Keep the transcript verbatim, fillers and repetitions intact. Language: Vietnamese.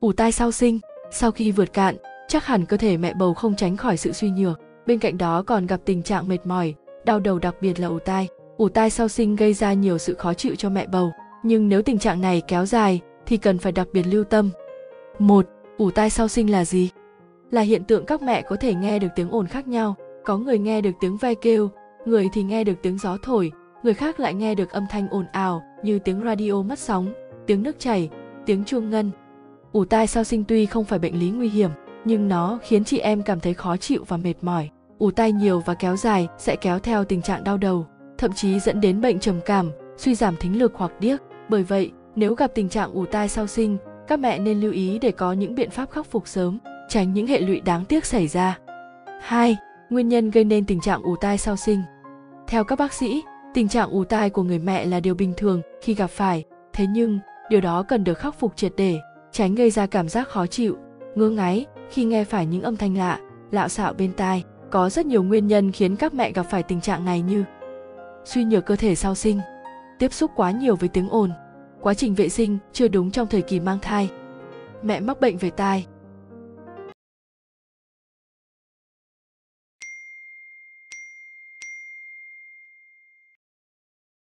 Ù tai sau sinh. Sau khi vượt cạn, chắc hẳn cơ thể mẹ bầu không tránh khỏi sự suy nhược. Bên cạnh đó còn gặp tình trạng mệt mỏi, đau đầu, đặc biệt là ù tai. Ù tai sau sinh gây ra nhiều sự khó chịu cho mẹ bầu, nhưng nếu tình trạng này kéo dài thì cần phải đặc biệt lưu tâm. một. Ù tai sau sinh là gì? Là hiện tượng các mẹ có thể nghe được tiếng ồn khác nhau. Có người nghe được tiếng ve kêu, người thì nghe được tiếng gió thổi, người khác lại nghe được âm thanh ồn ào như tiếng radio mất sóng, tiếng nước chảy, tiếng chuông ngân. Ù tai sau sinh tuy không phải bệnh lý nguy hiểm, nhưng nó khiến chị em cảm thấy khó chịu và mệt mỏi. Ù tai nhiều và kéo dài sẽ kéo theo tình trạng đau đầu, thậm chí dẫn đến bệnh trầm cảm, suy giảm thính lực hoặc điếc. Bởi vậy, nếu gặp tình trạng ù tai sau sinh, các mẹ nên lưu ý để có những biện pháp khắc phục sớm, tránh những hệ lụy đáng tiếc xảy ra. hai. Nguyên nhân gây nên tình trạng ù tai sau sinh. Theo các bác sĩ, tình trạng ù tai của người mẹ là điều bình thường khi gặp phải, thế nhưng điều đó cần được khắc phục triệt để, tránh gây ra cảm giác khó chịu, ngứa ngáy khi nghe phải những âm thanh lạ, lạo xạo bên tai. Có rất nhiều nguyên nhân khiến các mẹ gặp phải tình trạng này như suy nhược cơ thể sau sinh, tiếp xúc quá nhiều với tiếng ồn, quá trình vệ sinh chưa đúng trong thời kỳ mang thai, mẹ mắc bệnh về tai,